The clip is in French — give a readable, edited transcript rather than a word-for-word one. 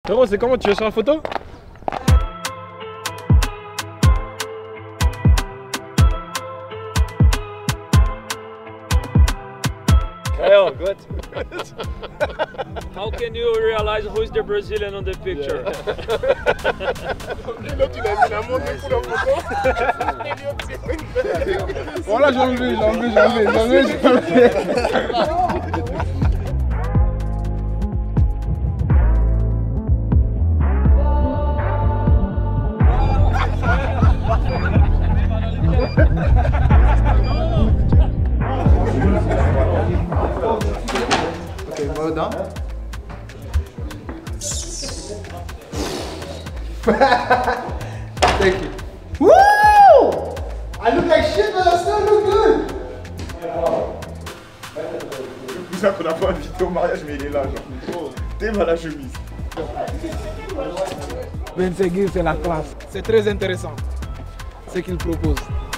Frérot, c'est comment? Tu veux sur la photo? Oh, good. How can you realize who is the Brazilian on the picture? Voilà, j'ai enlevé. Okay, well done. Thank you. Woo! I look like shit, but I still look good. C'est pour ça qu'on n'a pas invité au mariage, mais il est là, genre. T'es mal la chemise. 25 c'est la classe. C'est très intéressant ce qu'il propose.